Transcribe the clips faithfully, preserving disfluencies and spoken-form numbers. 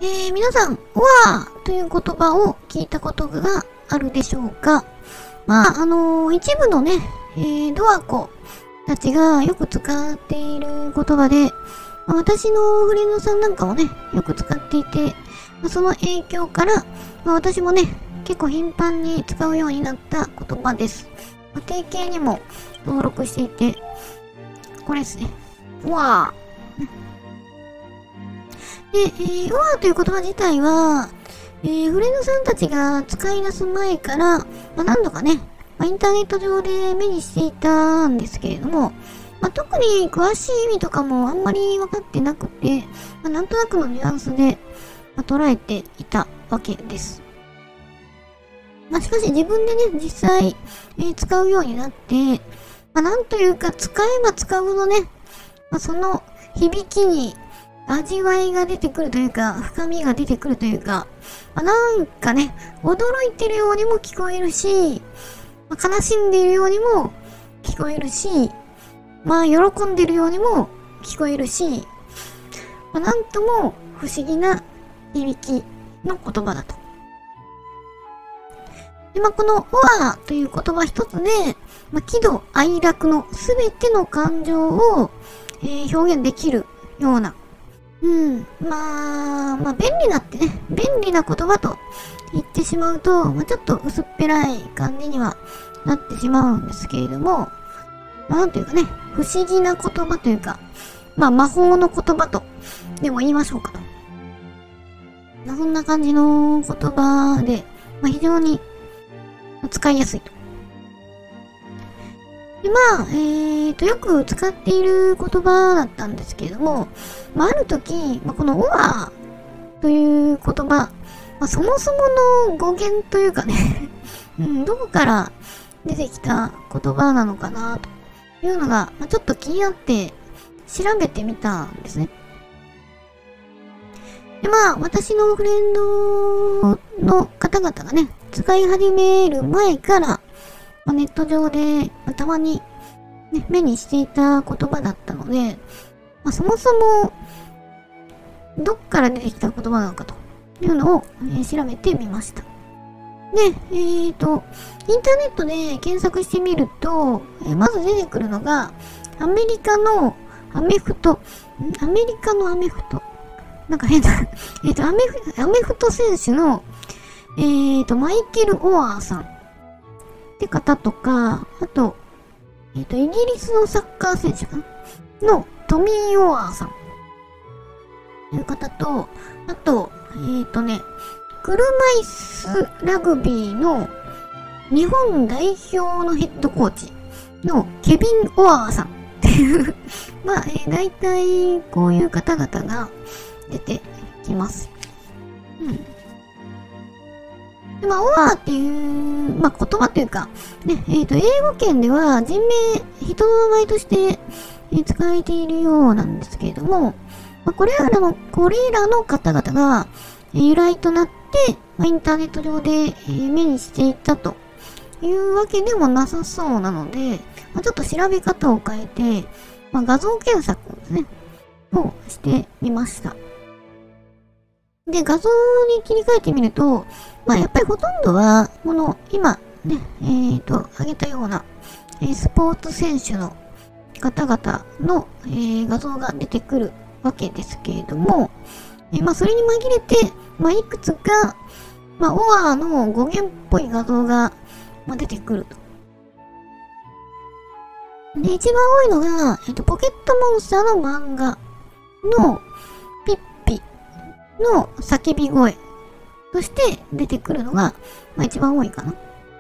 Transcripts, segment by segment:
えー、皆さん、わーという言葉を聞いたことがあるでしょうか。まあ、あのー、一部のね、えー、ドアコたちがよく使っている言葉で、まあ、私のフレンドさんなんかもね、よく使っていて、まあ、その影響から、まあ、私もね、結構頻繁に使うようになった言葉です。まあ、定型にも登録していて、これですね。わー。で、えー、わーという言葉自体は、えー、フレンドさんたちが使い出す前から、まあ、何度かね、まあ、インターネット上で目にしていたんですけれども、まあ、特に詳しい意味とかもあんまり分かってなくて、まあ、なんとなくのニュアンスで、まあ、捉えていたわけです。まあ、しかし自分でね、実際、えー、使うようになって、まあ、なんというか、使えば使うほどね、まあ、その響きに味わいが出てくるというか、深みが出てくるというか、まあ、なんかね、驚いてるようにも聞こえるし、まあ、悲しんでいるようにも聞こえるし、まあ、喜んでいるようにも聞こえるし、まあ、なんとも不思議な響きの言葉だと。で、まあ、この、わーという言葉一つで、まあ、喜怒哀楽のすべての感情を、えー、表現できるような、うん。まあ、まあ、便利なってね、便利な言葉と言ってしまうと、まあ、ちょっと薄っぺらい感じにはなってしまうんですけれども、まあ、なんというかね、不思議な言葉というか、まあ、魔法の言葉とでも言いましょうかと。まあ、そんな感じの言葉で、まあ、非常に使いやすいと。で、まあ、えーと、よく使っている言葉だったんですけれども、まあ、ある時、まあ、このオアーという言葉、まあ、そもそもの語源というかね、うん、どこから出てきた言葉なのかな、というのが、まあ、ちょっと気になって調べてみたんですね。で、まあ、私のフレンドの方々がね、使い始める前から、まあ、ネット上で、まあ、たまに、ね、目にしていた言葉だったので、まあ、そもそも、どっから出てきた言葉なのかというのを、えー、調べてみました。で、えーと、インターネットで検索してみると、えー、まず出てくるのが、アメリカのアメフト、アメリカのアメフト、なんか変な、えっと、アメフ、アメフト選手の、えーと、マイケル・オアーさんって方とか、あと、えっと、イギリスのサッカー選手かなのトミー・オアーさんという方と、あと、えっとね、車椅子ラグビーの日本代表のヘッドコーチのケビン・オアーさんっていうまあ、えー、大体こういう方々が出てきます。うん。で、まあ、オアーっていう、まあ、言葉というか、ね、えっと、英語圏では人名、人の名前として、えー、使われているようなんですけれども、まあ、これらの、これらの方々が、えー、由来となって、まあ、インターネット上で、えー、目にしていたというわけでもなさそうなので、まあ、ちょっと調べ方を変えて、まあ、画像検索ですね、をしてみました。で、画像に切り替えてみると、まあ、やっぱりほとんどは、この、今、ね、えっと、挙げたような、えー、スポーツ選手の方々の、えー、画像が出てくるわけですけれども、えー、まあ、それに紛れて、まあ、いくつか、まあ、オアーの語源っぽい画像が、まあ、出てくると。で、一番多いのが、えっと、ポケットモンスターの漫画の、ピッピの叫び声として出てくるのが、まあ、一番多いかな。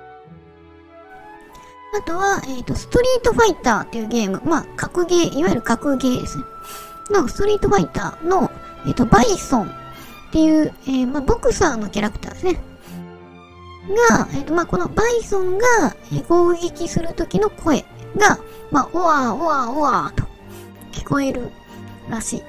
あとは、えっと、ストリートファイターっていうゲーム。まあ、格ゲー、いわゆる格ゲーですね。の、ストリートファイターの、えっと、バイソンっていう、えー、まあ、ボクサーのキャラクターですね。が、えっと、まあ、このバイソンが、えー、攻撃するときの声が、まあ、オワーオワーオワーと聞こえるらしい。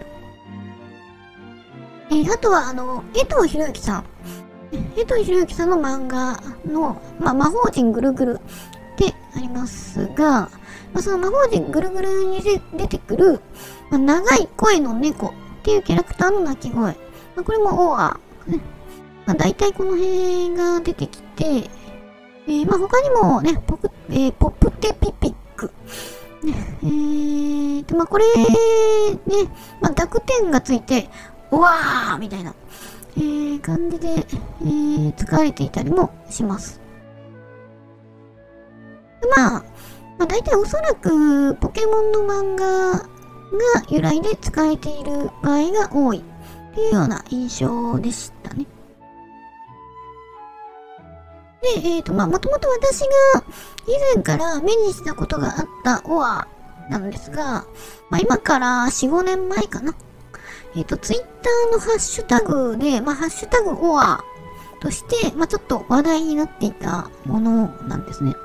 えー、あとは、あの、江藤博之さん。江藤博之さんの漫画の、まあ、魔法陣ぐるぐるってありますが、まあ、その魔法陣ぐるぐるに出てくる、まあ、長い声の猫っていうキャラクターの鳴き声まあ、これもオア、ね。まあ、大体この辺が出てきて、えー、まあ他にもね、ポク、えー、ポプテピピック。ね、えーと、まあこれ、ね、まあ濁点がついて、おわーみたいな、えー、感じで、えー、使われていたりもします。まあ、まあ大体おそらくポケモンの漫画が由来で使われている場合が多いっていうような印象でしたね。で、えっと、まあ、もともと私が以前から目にしたことがあったオアなんですが、まあ、今からよん、ごねんまえかな。えっと、ツイッターのハッシュタグで、まあ、ハッシュタグオアとして、まあ、ちょっと話題になっていたものなんですね。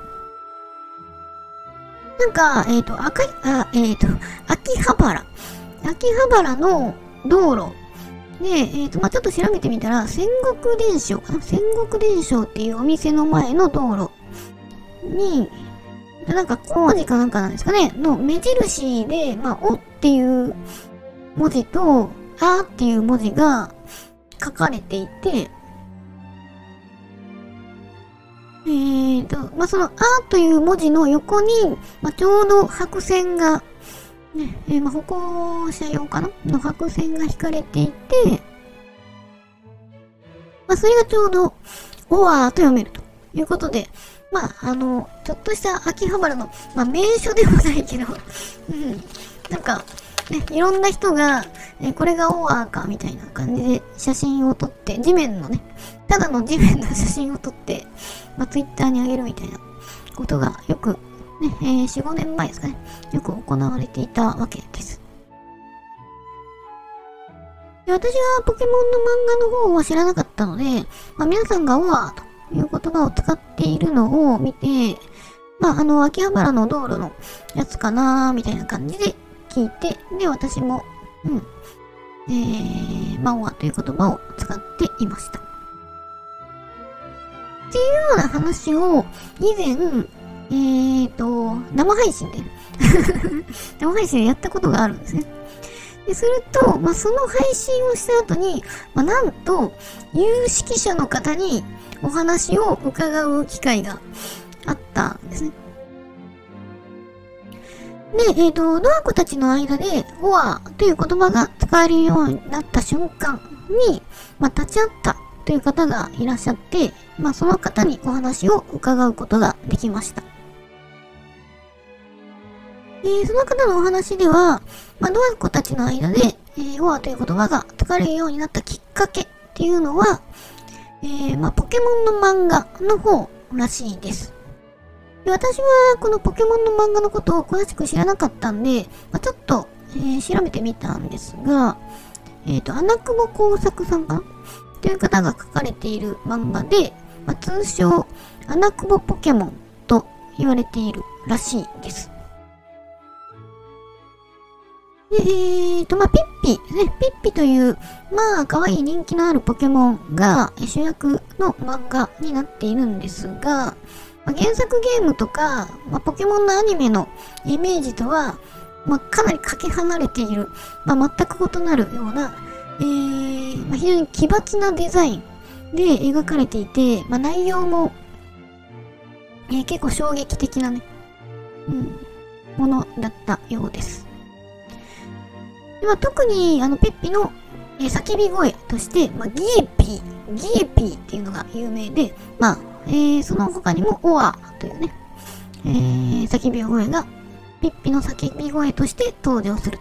なんか、えっと、赤い、あ、えっと、秋葉原。秋葉原の道路。で、えっと、まあ、ちょっと調べてみたら、戦国伝承かな戦国伝承っていうお店の前の道路に、なんか工事かなんかなんですかねの目印で、まあ、おっていう文字と、あーっていう文字が書かれていて、えーと、まあ、その、あーという文字の横に、まあ、ちょうど白線が、ね、えー、まあ、歩行者用かなの白線が引かれていて、まあ、それがちょうど、オアーと読めるということで、まあ、あの、ちょっとした秋葉原の、まあ、名所でもないけど、うん、なんか、ね、いろんな人が、えこれがオアーか、みたいな感じで写真を撮って、地面のね、ただの地面の写真を撮って、まあ、ツイッターに上げるみたいなことがよく、ね、えー、よん、ごねんまえですかね。よく行われていたわけです。で私はポケモンの漫画の方は知らなかったので、まあ、皆さんがオアーという言葉を使っているのを見て、まあ、あの、秋葉原の道路のやつかなーみたいな感じで聞いて、で、私も、うん、えー、まあ、オアという言葉を使っていました。っていうような話を以前、えーと、生配信で生配信でやったことがあるんですね。ですると、まあ、その配信をした後に、まあ、なんと、有識者の方にお話を伺う機会があったんですね。で、えーと、ドアコたちの間で、オアという言葉が使えるようになった瞬間に、まあ、立ち会ったという方がいらっしゃって、まあ、その方にお話を伺うことができました。えー、その方のお話では、まあ、ドアコたちの間で、えー、オアという言葉が使われるようになったきっかけっていうのは、えー、まあ、ポケモンの漫画の方らしいです。で私はこのポケモンの漫画のことを詳しく知らなかったんで、まあ、ちょっと、えー、調べてみたんですが、えっと、穴久保耕作さんかなという方が書かれている漫画で、まあ、通称、穴久保ポケモンと言われているらしいです。で、えーと、まあ、ピッピですね。ピッピという、まあ、可愛い人気のあるポケモンが主役の漫画になっているんですが、まあ、原作ゲームとか、まあ、ポケモンのアニメのイメージとは、まあ、かなりかけ離れている、まあ、全く異なるような、えー、まあ、非常に奇抜なデザインで描かれていて、まあ、内容も、えー、結構衝撃的なね、うん、ものだったようです。でまあ、特にあのペッピの、えー、叫び声として、まあ、ギエピー、ギエピーっていうのが有名で、まあ、えー、その他にもオアというね、えー、叫び声がペッピの叫び声として登場すると。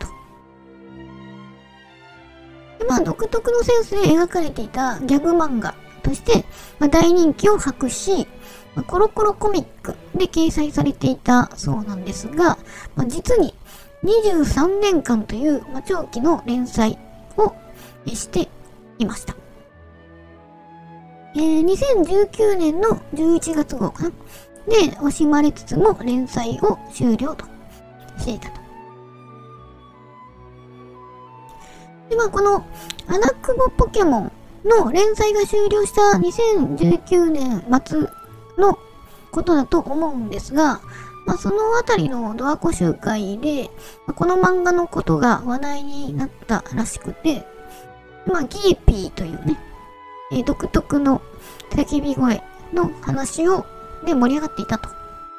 でまあ、独特のセンスで描かれていたギャグ漫画として、まあ、大人気を博し、まあ、コロコロコミックで掲載されていたそうなんですが、まあ、実ににじゅうさんねんかんという、まあ、長期の連載をしていました。えー、にせんじゅうきゅうねんのじゅういちがつ号かなで惜しまれつつも連載を終了としていたと。で、まあ、この穴久保ポケモンの連載が終了したにせんじゅうきゅうねん末のことだと思うんですが、まあ、そのあたりのドアコ集会で、まあ、この漫画のことが話題になったらしくて、 まあ、ギーピーというね、えー、独特の叫び声の話を、で盛り上がっていたと。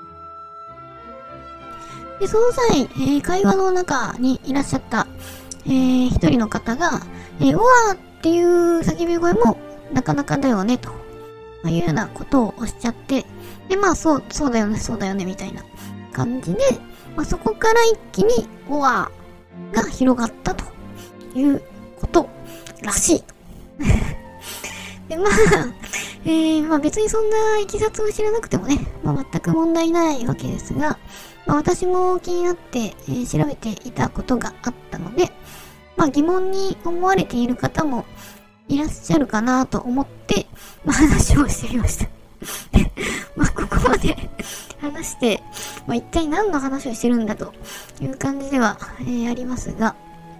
で、その際、えー、会話の中にいらっしゃった、えー、一人の方が、えー、オワーっていう叫び声もなかなかだよね、というようなことをおっしゃって、で、まあ、そう、そうだよね、そうだよね、みたいな感じで、まあ、そこから一気にオワーが広がったということらしい。で、まあ、えー、まあ別にそんないきさつを知らなくてもね、まあ全く問題ないわけですが、まあ私も気になって、えー、調べていたことがあったので、まあ疑問に思われている方もいらっしゃるかなと思って、まあ話をしてみました。まあここまで話して、まあ一体何の話をしてるんだという感じでは、えー、ありますが、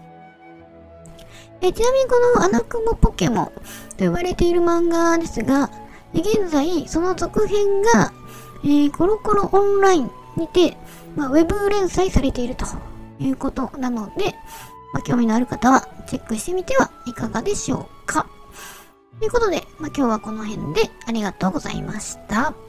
えちなみにこのアナクモポケモンと呼ばれている漫画ですが、現在その続編が、えー、コロコロオンラインにて、まあ、ウェブ連載されているということなので、まあ、興味のある方はチェックしてみてはいかがでしょうか。ということで、まあ、今日はこの辺でありがとうございました。